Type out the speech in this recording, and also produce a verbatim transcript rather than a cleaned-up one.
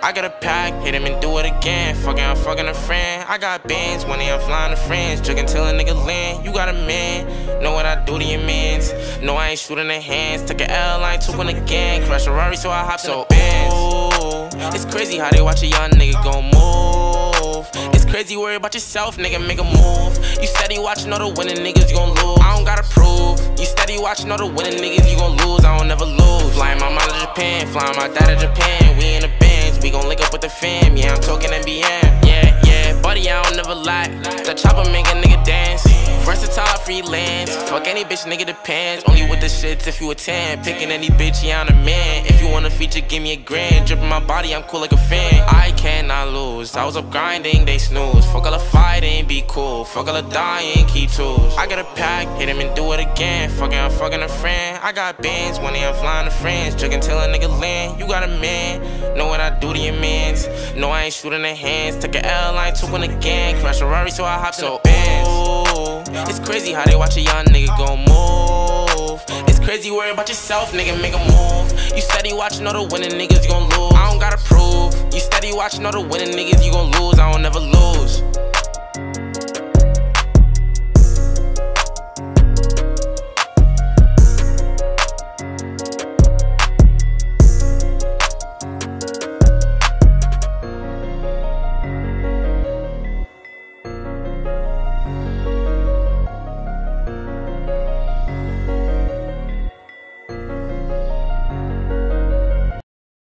I got a pack, hit him and do it again. Fucking, I'm fucking a friend. I got bands, when I'm flying to friends. Drinking till a nigga land. You got a man, know what I do to your mans. No, I ain't shooting the hands. Took an L, I ain't took one again. Crash a Rari, so I hopped so in the Benz. Ooh, it's crazy how they watch a young nigga gon' move. It's crazy, worry about yourself, nigga, make a move. You steady watching all the winning niggas, you gon' lose. I don't gotta prove. You steady watching all the winning niggas, you gon' lose. I don't never lose. Flying my mom to Japan, flying my dad to Japan. We in the Benz, we gon' link up with the fam. Yeah, I'm talking N B M. Yeah, yeah, buddy, I don't never lie. The chopper make a nigga dance. Versatile freelance. Fuck any bitch, nigga, depends. Only with the shits if you a ten. Picking any bitch, yeah, I'm a man. If you want a feature, give me a grand. Dripping my body, I'm cool like a fan. I cannot lose. I was up grinding, they snooze. Fuck all the fighting, be cool. Fuck all the dying, keep tools. I got a pack, hit him and do it again. Fucking, I'm fucking a friend. I got bands, when I'm flying to friends. Drinking till a nigga land. You got a man, know what I do to your mans. No, I ain't shooting the hands. Took an L, I ain't took one again. Crash a Rari, so I hopped so in the Benz. It's crazy how they watch a young nigga gon' move. It's crazy, worry about yourself, nigga, make a move. You steady watching all the winning niggas, you gon' lose. I don't gotta prove. You steady watching all the winning niggas, you gon' lose. I don't never lose.